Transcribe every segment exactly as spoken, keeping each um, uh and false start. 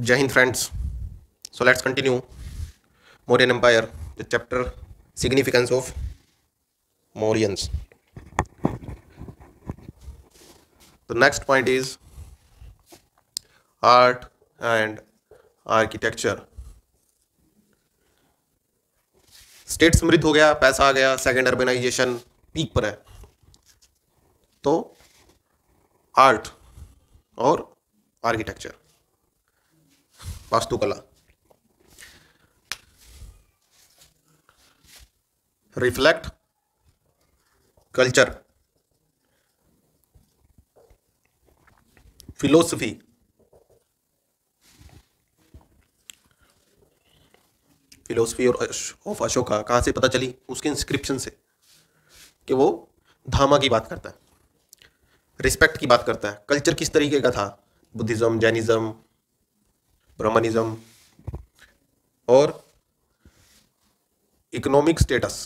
Jai Hind, friends. So let's continue Mauryan Empire, the chapter significance of Mauryans. The next point is art and architecture. State समृद्ध हो गया, पैसा आ गया, second urbanisation peak पर है, तो आर्ट और आर्किटेक्चर, वास्तुकला, रिफ्लेक्ट कल्चर, फिलोसफी, फिलोसफी और ऑफ अशोका कहाँ से पता चली? उसके इंस्क्रिप्शन से कि वो धामा की बात करता है, रिस्पेक्ट की बात करता है। कल्चर किस तरीके का था? बुद्धिज्म, जैनिज्म, ब्राह्मणिज्म, और इकोनॉमिक स्टेटस।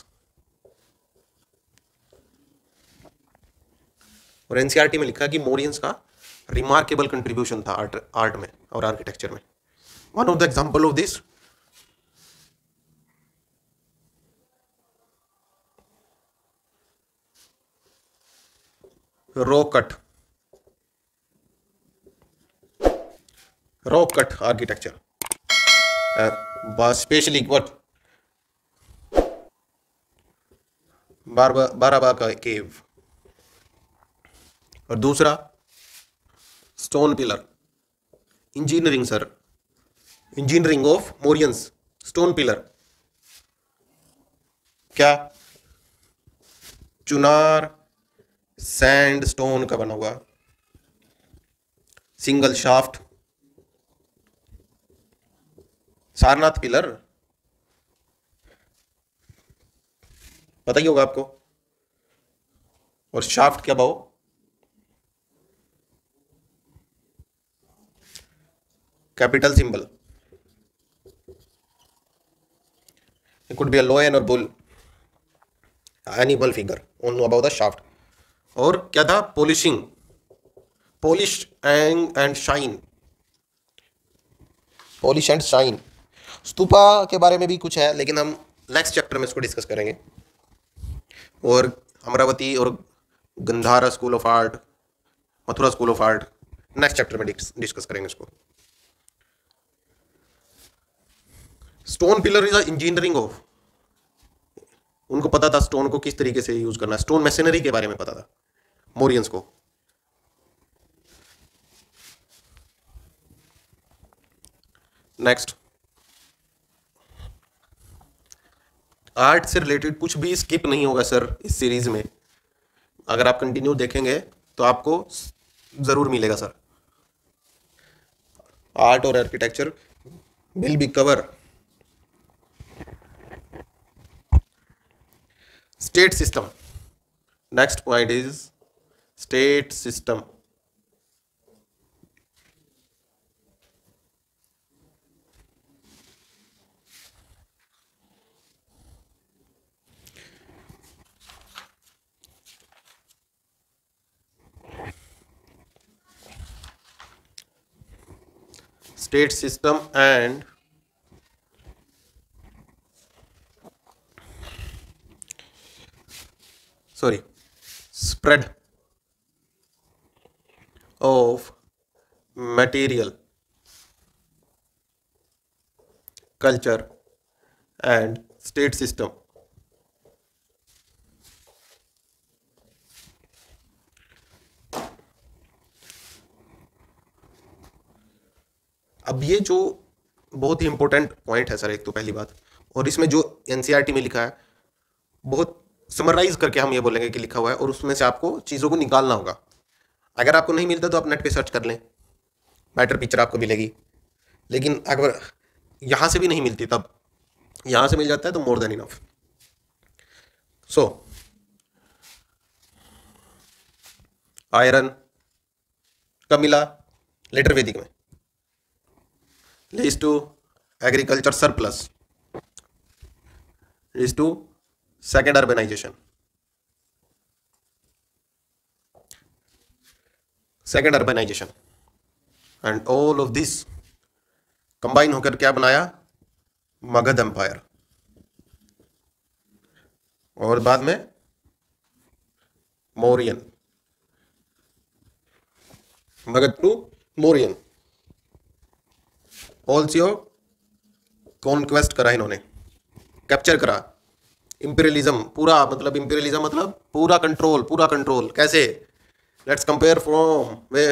और एनसीईआरटी में लिखा कि मौर्यंस का रिमार्केबल कंट्रीब्यूशन था आर्ट आर्ट में और आर्किटेक्चर में। One of the example of this rock cut rock cut architecture, specially what Barabar का केव, और दूसरा stone pillar. Engineering sir, engineering of Mauryans, stone pillar क्या? चुनार सैंड स्टोन का बना हुआ, सिंगल शाफ्ट। सारनाथ पिलर पता ही होगा आपको। और शाफ्ट क्या भाव? Capital symbol. It could be a lion or bull, animal figure on above the shaft. और क्या था? Polishing, polish and and shine, polish and shine. Stupa के बारे में भी कुछ है, लेकिन हम नेक्स्ट चैप्टर में इसको डिस्कस करेंगे। और अमरावती और Gandhara school of art, Mathura school of art, next chapter में डिस्कस करेंगे इसको। Stone pillar is engineering of, उनको पता था स्टोन को किस तरीके से यूज करना है, स्टोन मैसनरी के बारे में पता था मौर्यंस को। नेक्स्ट, आर्ट से रिलेटेड कुछ भी स्किप नहीं होगा सर इस सीरीज में। अगर आप कंटिन्यू देखेंगे तो आपको जरूर मिलेगा सर। आर्ट और architecture will be cover. State system, next point is state system. State system and sorry spread of material, culture and state system। अब ये जो बहुत ही इंपॉर्टेंट पॉइंट है सर, एक तो पहली बात, और इसमें जो एनसीईआरटी में लिखा है बहुत समराइज करके हम ये बोलेंगे कि लिखा हुआ है, और उसमें से आपको चीज़ों को निकालना होगा। अगर आपको नहीं मिलता तो आप नेट पे सर्च कर लें, बेटर पिक्चर आपको मिलेगी। लेकिन अगर यहाँ से भी नहीं मिलती तब यहाँ से मिल जाता है तो more than enough. So iron कब मिला? लेटर वैदिक में। Leads to agriculture surplus, leads to second urbanization, second urbanization, and all of this combine होकर क्या बनाया, मगध एम्पायर, और बाद में Mauryan, Magadha to Mauryan. Also conquest करा इन्होंने, कैप्चर करा, इंपीरियलिज्म पूरा, मतलब इंपीरियलिज्म मतलब पूरा कंट्रोल, पूरा कंट्रोल कैसे, let's compare from way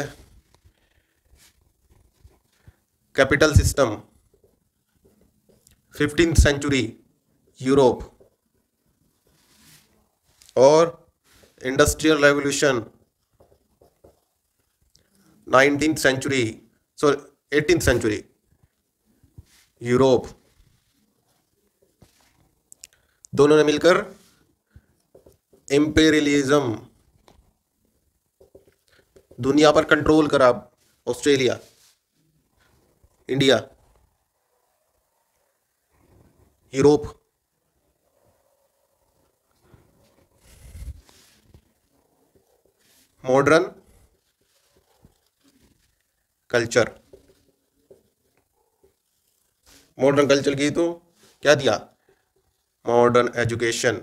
capital system fifteenth century Europe और industrial revolution nineteenth century, so eighteenth century Europe, दोनों ने मिलकर इंपीरियलिज्म दुनिया पर कंट्रोल करा। Australia, India, Europe, modern culture, modern culture की तो क्या दिया, मॉडर्न एजुकेशन।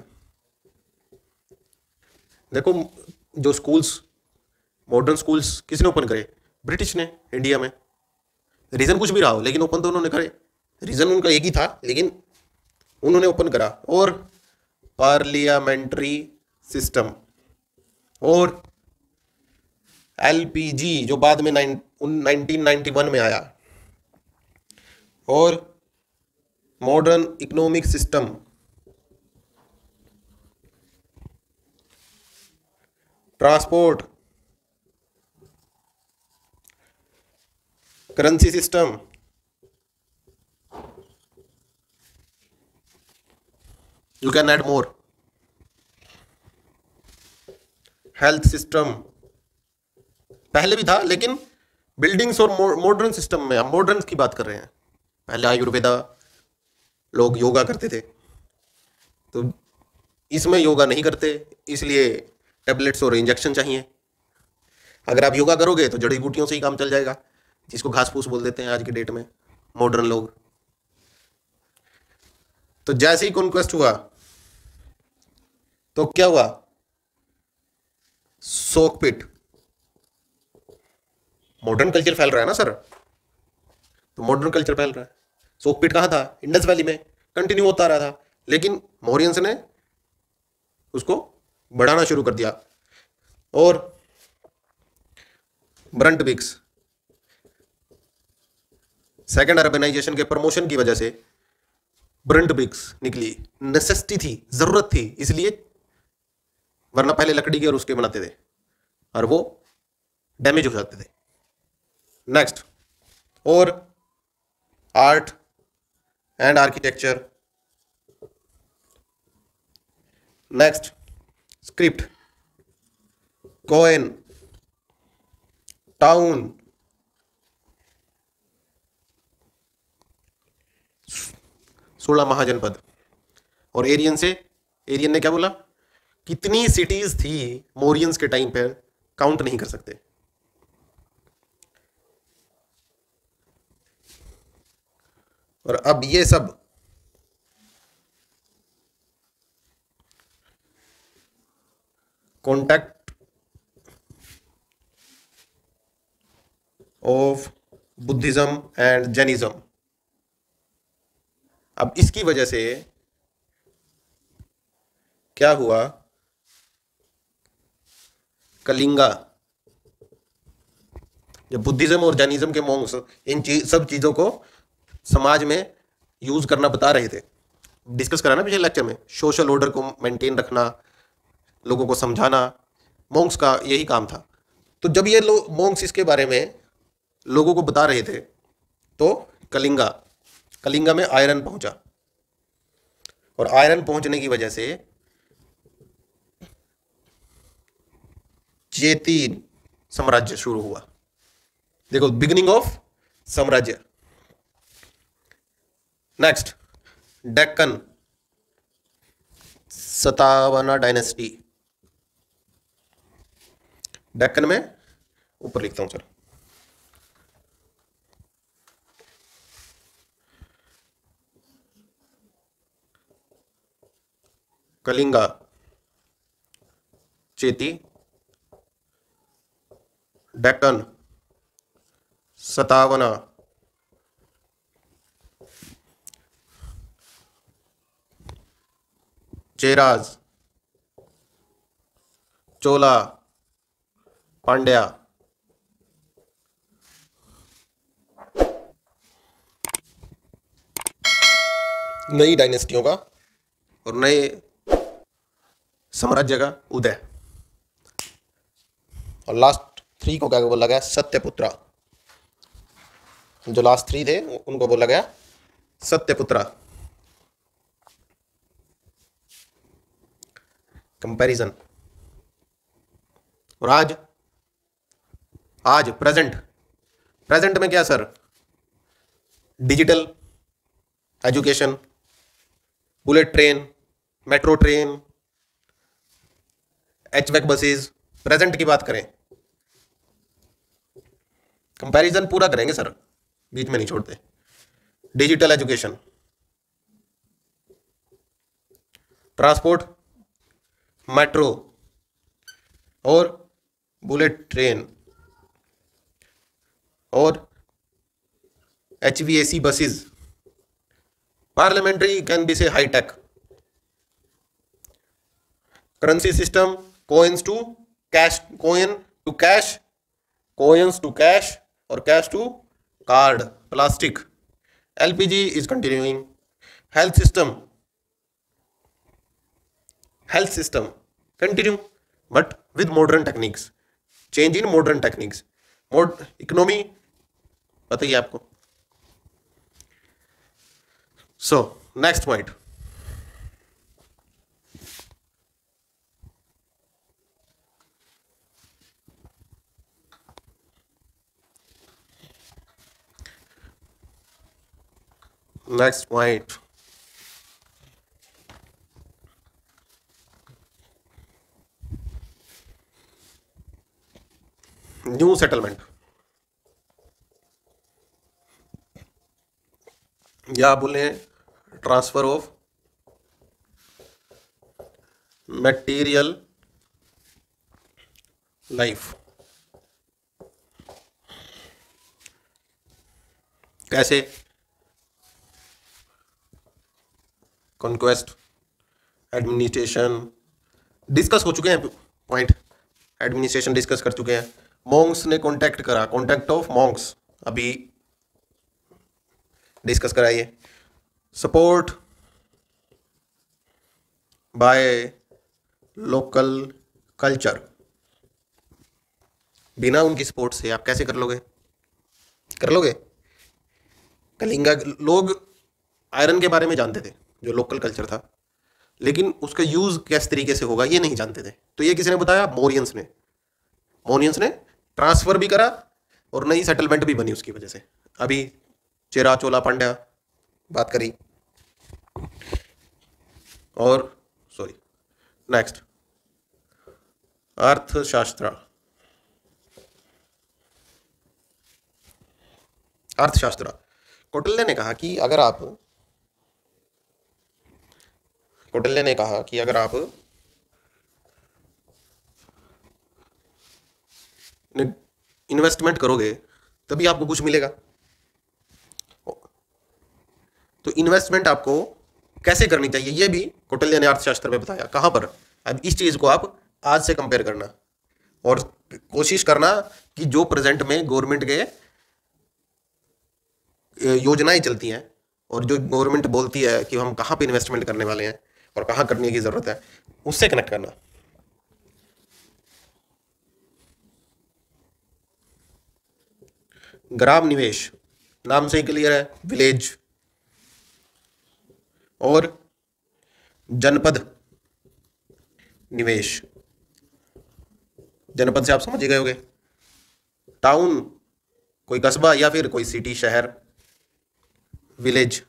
देखो जो स्कूल्स, मॉडर्न स्कूल्स किसने ओपन करे, ब्रिटिश ने इंडिया में। रीजन कुछ भी रहा हो लेकिन ओपन तो उन्होंने करे, रीजन उनका एक ही था लेकिन उन्होंने ओपन करा। और पार्लियामेंट्री सिस्टम और एलपीजी जो बाद में नाइनटीन नाइंटी वन में आया, और modern economic system, transport, currency system, you can add more, health system पहले भी था लेकिन बिल्डिंग्स और मॉडर्न सिस्टम में, हम मॉडर्न की बात कर रहे हैं। पहले आयुर्वेदा, लोग योगा करते थे, तो इसमें योगा नहीं करते इसलिए टेबलेट्स और इंजेक्शन चाहिए। अगर आप योगा करोगे तो जड़ी बूटियों से ही काम चल जाएगा, जिसको घास फूस बोल देते हैं आज के डेट में मॉडर्न लोग। तो जैसे ही कॉन्क्वेस्ट हुआ तो क्या हुआ, सोकपिट, मॉडर्न कल्चर फैल रहा है ना सर, तो मॉडर्न कल्चर फैल रहा है। सोकपिट कहां था, इंडस वैली में कंटिन्यू होता रहा था, लेकिन मौर्यंस ने उसको बढ़ाना शुरू कर दिया। और ब्रंट बिक्स, सेकेंड अर्बनाइजेशन के प्रमोशन की वजह से ब्रंट बिक्स निकली, नेसेसिटी थी, जरूरत थी इसलिए, वरना पहले लकड़ी के और उसके बनाते थे और वो डैमेज हो जाते थे। नेक्स्ट, और art and architecture, next script, coin, town, सोलह महाजनपद। और एरियन से, एरियन ने क्या बोला, कितनी सिटीज थी मौर्यंस के टाइम पे काउंट नहीं कर सकते। और अब ये सब contact of Buddhism and Jainism, अब इसकी वजह से क्या हुआ, कलिंगा, जब बुद्धिज्म और जैनिज्म के मोंग्स इन चीज सब चीजों को समाज में यूज करना बता रहे थे, डिस्कस करा ना पिछले लेक्चर में, सोशल ऑर्डर को मेंटेन रखना, लोगों को समझाना, मोंग्स का यही काम था। तो जब ये लोग मोंग्स इसके बारे में लोगों को बता रहे थे तो कलिंगा, कलिंगा में आयरन पहुंचा, और आयरन पहुंचने की वजह से चेती साम्राज्य शुरू हुआ। देखो, बिगिनिंग ऑफ साम्राज्य। Next, Deccan, Satavahana dynasty. डेक्कन में ऊपर लिखता हूं सर, कलिंगा, चेती, डेक्कन, सतावना, चेराज, चोला, पांड्या। नई डायनेस्टियों का और नए साम्राज्य का उदय। और लास्ट थ्री को क्या बोला गया? सत्यपुत्रा। जो लास्ट थ्री थे उनको बोला गया सत्यपुत्रा। कंपैरिजन। और आज आज प्रेजेंट प्रेजेंट में क्या sir? Digital education, bullet train, metro train, HVAC buses. Present की बात करें, कंपैरिजन पूरा करेंगे सर, बीच में नहीं छोड़ते। डिजिटल एजुकेशन, ट्रांसपोर्ट, मेट्रो और बुलेट ट्रेन और H V A C buses. Parliamentary can be say high tech. Currency system, coins to cash, coin to cash, coins to cash और cash to card, plastic. L P G is continuing. Health system, health system continue but with modern techniques. Change in modern techniques. Mod economy पता ही है आपको. So next point. Next point. New settlement या बोले transfer of material life. कैसे? Conquest, administration discuss हो चुके हैं point. Administration discuss कर चुके हैं। मॉन्क्स ने कॉन्टैक्ट करा, कॉन्टैक्ट ऑफ मॉन्क्स अभी डिस्कस कराइए। सपोर्ट बाय लोकल कल्चर, बिना उनकी सपोर्ट से आप कैसे कर लोगे? कर लोगे? कलिंगा लोग आयरन के बारे में जानते थे, जो लोकल कल्चर था, लेकिन उसका यूज किस तरीके से होगा ये नहीं जानते थे। तो ये किसने बताया? मौर्यंस ने। मौर्यंस ने ट्रांसफर भी करा और नई सेटलमेंट भी बनी उसकी वजह से। अभी चेरा, चोला, पांड्या बात करी। और सॉरी नेक्स्ट अर्थशास्त्र। अर्थशास्त्र कौटिल्य ने कहा कि अगर आप कौटिल्य ने कहा कि अगर आप इन्वेस्टमेंट करोगे तभी आपको कुछ मिलेगा। तो इन्वेस्टमेंट आपको कैसे करनी चाहिए ये भी कौटिल्य ने अर्थशास्त्र में बताया। कहां पर? अब इस चीज को आप आज से कंपेयर करना और कोशिश करना कि जो प्रेजेंट में गवर्नमेंट के योजनाएं चलती हैं और जो गवर्नमेंट बोलती है कि हम कहां पे इन्वेस्टमेंट करने वाले हैं और कहां करने की जरूरत है, उससे कनेक्ट करना। ग्राम निवेश नाम से ही क्लियर है, विलेज। और जनपद निवेश, जनपद से आप समझ ही गए होंगे, टाउन कोई कस्बा या फिर कोई सिटी, शहर, विलेज।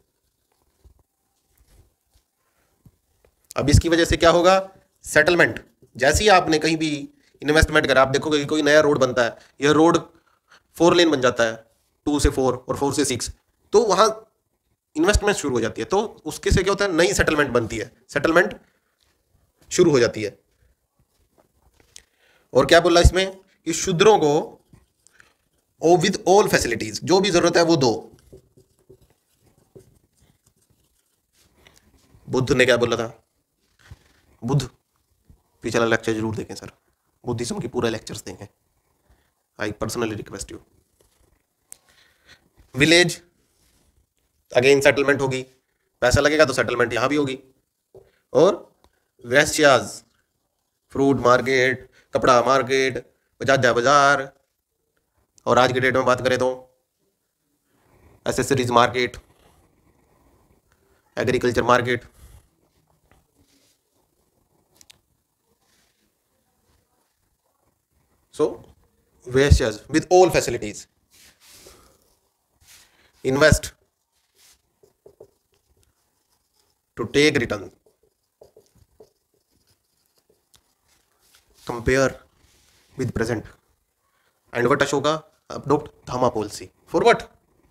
अब इसकी वजह से क्या होगा? सेटलमेंट। जैसे ही आपने कहीं भी इन्वेस्टमेंट करा, आप देखोगे कि कोई नया रोड बनता है, यह रोड फोर लेन बन जाता है, टू से फोर और फोर से सिक्स, तो वहां इन्वेस्टमेंट शुरू हो जाती है। तो उसके से क्या होता है? नई सेटलमेंट बनती है। सेटलमेंट शुरू हो जाती है। और क्या बोला इसमें कि शूद्रों को ओ विद ऑल फैसिलिटीज, जो भी जरूरत है वो दो। बुद्ध ने क्या बोला था? बुद्ध पिछला लेक्चर जरूर देखें सर, बुद्धिज्म की पूरा लेक्चर्स देखें, I personally request you. Village again settlement होगी, पैसा लगेगा तो सेटलमेंट यहां भी होगी। और वेस्याज फ्रूट मार्केट, कपड़ा मार्केट, बजाजा बाजार, और आज के डेट में बात करें तो accessories market, agriculture market. So वेस्याज with all facilities, invest to take return, compare with present, and what Ashoka adopt Dhamma policy for what?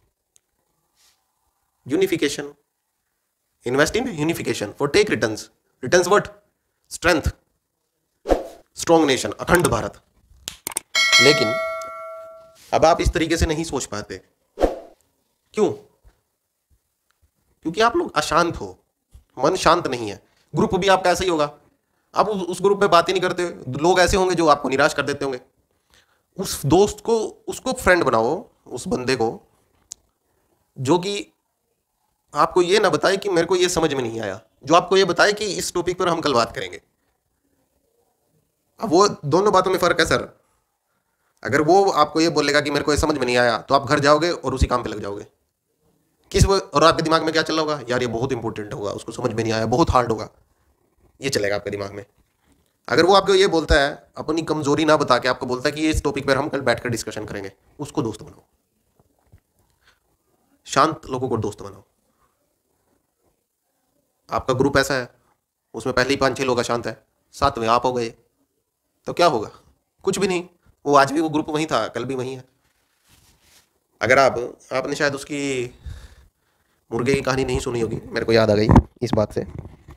Unification. Invest in unification for take returns. Returns what? Strength, strong nation, अखंड भारत। लेकिन अब आप इस तरीके से नहीं सोच पाते, क्यों? क्योंकि आप लोग अशांत हो, मन शांत नहीं है। ग्रुप भी आपका ऐसा ही होगा, आप उस ग्रुप में बात ही नहीं करते। लोग ऐसे होंगे जो आपको निराश कर देते होंगे। उस दोस्त को, उसको फ्रेंड बनाओ, उस बंदे को जो कि आपको ये ना बताए कि मेरे को ये समझ में नहीं आया, जो आपको ये बताए कि इस टॉपिक पर हम कल बात करेंगे। अब वो दोनों बातों में फर्क है सर। अगर वो आपको ये बोलेगा कि मेरे को ये समझ में नहीं आया, तो आप घर जाओगे और उसी काम पे लग जाओगे। किस वो, और आपके दिमाग में क्या चल रहा होगा? यार ये बहुत इंपॉर्टेंट होगा, उसको समझ में नहीं आया, बहुत हार्ड होगा, ये चलेगा आपके दिमाग में। अगर वो आपको ये बोलता है, अपनी कमजोरी ना बता के आपको बोलता है कि ये इस टॉपिक पर हम कल बैठकर डिस्कशन करेंगे, उसको दोस्त बनाओ। शांत लोगों को दोस्त बनाओ। आपका ग्रुप ऐसा है, उसमें पहले ही पांच छह लोग अशांत है, साथ में आप हो गए, तो क्या होगा? कुछ भी नहीं। वो आज भी वो ग्रुप वहीं था, कल भी वहीं है। अगर आप आपने शायद उसकी मुर्गे की कहानी नहीं सुनी होगी, मेरे को याद आ गई इस बात से।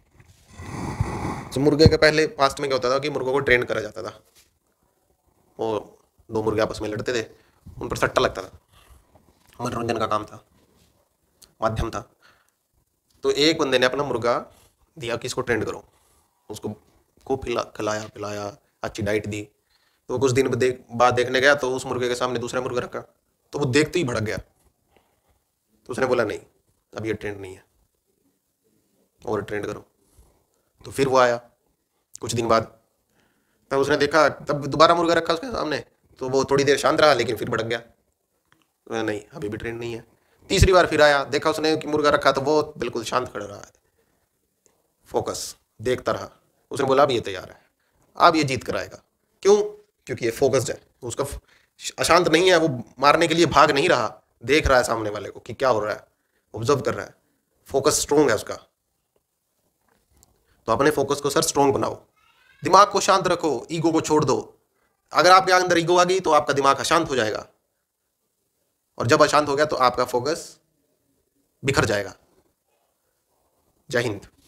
तो मुर्गे के पहले पास्ट में क्या होता था कि मुर्गों को ट्रेन करा जाता था। वो दो मुर्गे आपस में लड़ते थे, उन पर सट्टा लगता था, मनोरंजन का काम था, माध्यम था। तो एक बंदे ने अपना मुर्गा दिया कि इसको ट्रेंड करो, उसको खूब खिला खिलाया पिलाया, अच्छी डाइट दी। तो कुछ दिन देख बाद देखने गया तो उस मुर्गे के सामने दूसरा मुर्गा रखा, तो वो देखते ही भड़क गया। तो उसने बोला नहीं, अब ये ट्रेंड नहीं है, और ट्रेंड करो। तो फिर वो आया कुछ दिन बाद, तब उसने देखा, तब दोबारा मुर्गा रखा उसके सामने, तो वो थोड़ी देर शांत रहा, लेकिन फिर भड़क गया, तो नहीं अभी भी ट्रेंड नहीं है। तीसरी बार फिर आया, देखा उसने कि मुर्गा रखा, तो वो बिल्कुल शांत खड़ा रहा है, फोकस देखता रहा। उसने बोला अब ये तैयार है, अब ये जीत कर आएगा। क्यों? क्योंकि ये फोकस्ड है, उसका अशांत नहीं है, वो मारने के लिए भाग नहीं रहा, देख रहा है सामने वाले को कि क्या हो रहा है, ऑब्जर्व कर रहा है, फोकस स्ट्रोंग है उसका। तो अपने फोकस को सर स्ट्रोंग बनाओ, दिमाग को शांत रखो, ईगो को छोड़ दो। अगर आपके अंदर ईगो आ गई तो आपका दिमाग अशांत हो जाएगा, और जब अशांत हो गया तो आपका फोकस बिखर जाएगा। जय हिंद।